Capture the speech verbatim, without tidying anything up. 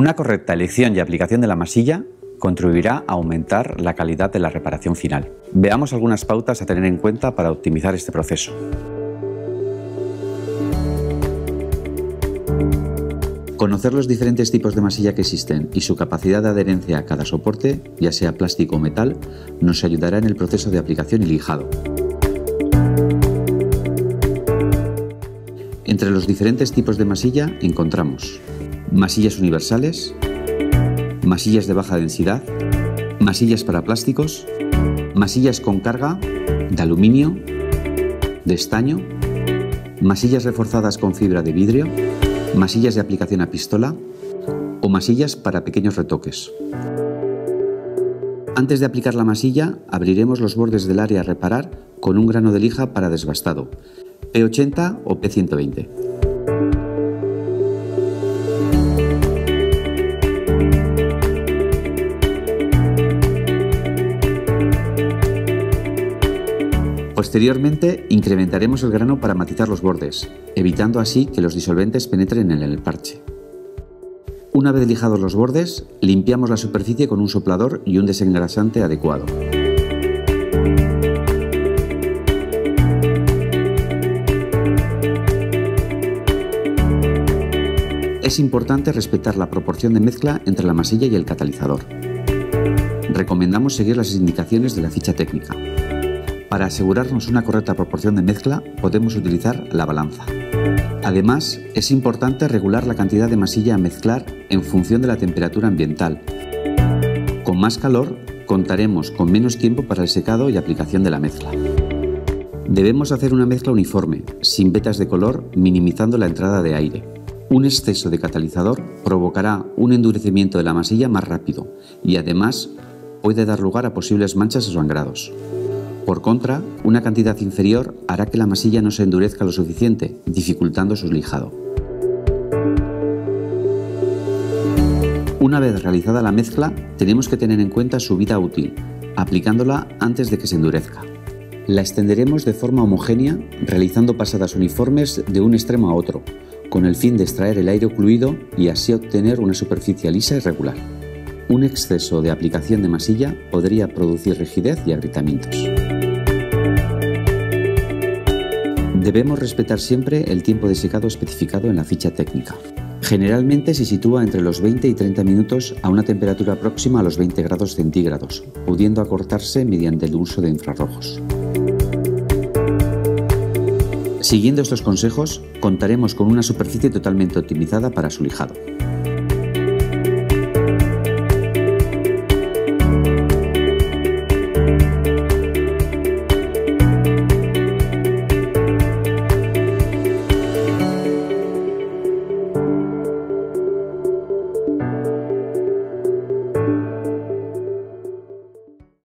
Una correcta elección y aplicación de la masilla contribuirá a aumentar la calidad de la reparación final. Veamos algunas pautas a tener en cuenta para optimizar este proceso. Conocer los diferentes tipos de masilla que existen y su capacidad de adherencia a cada soporte, ya sea plástico o metal, nos ayudará en el proceso de aplicación y lijado. Entre los diferentes tipos de masilla encontramos masillas universales, masillas de baja densidad, masillas para plásticos, masillas con carga de aluminio, de estaño, masillas reforzadas con fibra de vidrio, masillas de aplicación a pistola o masillas para pequeños retoques. Antes de aplicar la masilla, abriremos los bordes del área a reparar con un grano de lija para desbastado, P ochenta o P ciento veinte. Posteriormente, incrementaremos el grano para matizar los bordes, evitando así que los disolventes penetren en el parche. Una vez lijados los bordes, limpiamos la superficie con un soplador y un desengrasante adecuado. Es importante respetar la proporción de mezcla entre la masilla y el catalizador. Recomendamos seguir las indicaciones de la ficha técnica. Para asegurarnos una correcta proporción de mezcla, podemos utilizar la balanza. Además, es importante regular la cantidad de masilla a mezclar en función de la temperatura ambiental. Con más calor, contaremos con menos tiempo para el secado y aplicación de la mezcla. Debemos hacer una mezcla uniforme, sin vetas de color, minimizando la entrada de aire. Un exceso de catalizador provocará un endurecimiento de la masilla más rápido y además puede dar lugar a posibles manchas o sangrados. Por contra, una cantidad inferior hará que la masilla no se endurezca lo suficiente, dificultando su lijado. Una vez realizada la mezcla, tenemos que tener en cuenta su vida útil, aplicándola antes de que se endurezca. La extenderemos de forma homogénea, realizando pasadas uniformes de un extremo a otro, con el fin de extraer el aire ocluido y así obtener una superficie lisa y regular. Un exceso de aplicación de masilla podría producir rigidez y agrietamientos. Debemos respetar siempre el tiempo de secado especificado en la ficha técnica. Generalmente se sitúa entre los veinte y treinta minutos a una temperatura próxima a los veinte grados centígrados, pudiendo acortarse mediante el uso de infrarrojos. Siguiendo estos consejos, contaremos con una superficie totalmente optimizada para su lijado.